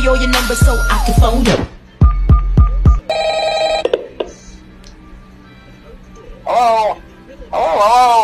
me all your numbers so I can phone you. Hello? Hello?